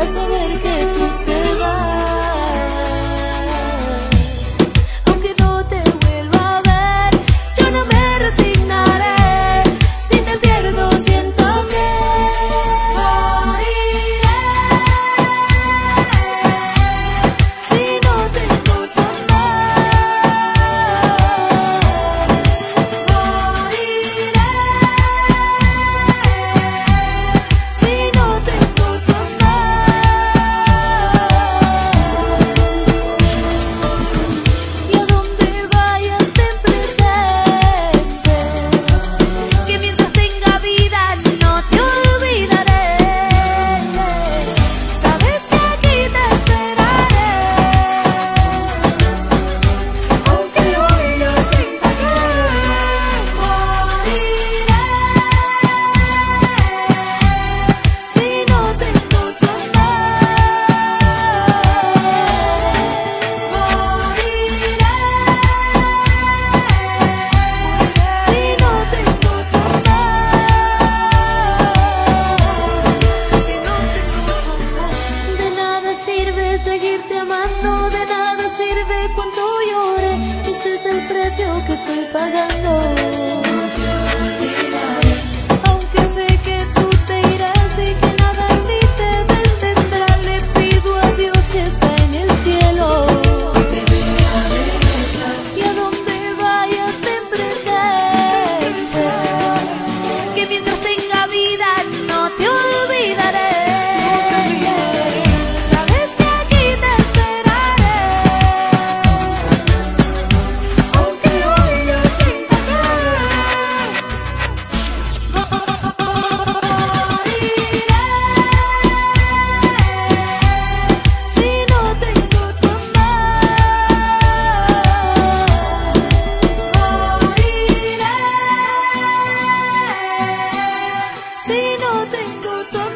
saber que tú te vas. Aunque no te vuelva a ver, yo no me resignaré. Si te pierdo siento que moriré. Si no tengo tu amor, moriré. Si no tengo tu amor, y a donde vayas ten presente que mientras tenga vida no te olvidaré. Sabes que aquí te esperaré, aunque hoy yo sienta que moriré. Si no tengo tu de nada sirve seguirte amando, de nada sirve cuando llore. Ese es el precio que estoy pagando. Aunque sé que tú te irás y que nada en mí te detendrá, le pido a Dios que está en el cielo. Y a donde vayas ten presente que mientras tenga vida no te olvidaré. Sabes que aquí te esperaré, aunque hoy yo sienta que moriré. Si no tengo tu amor, moriré. Si no tengo tu amor,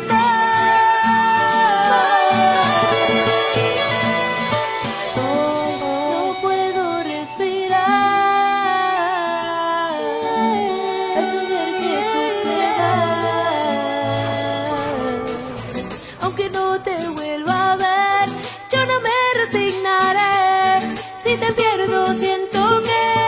no puedo respirar al saber que tú te vas. Aunque no te vuelva a ver, yo no me resignaré. Si te pierdo siento que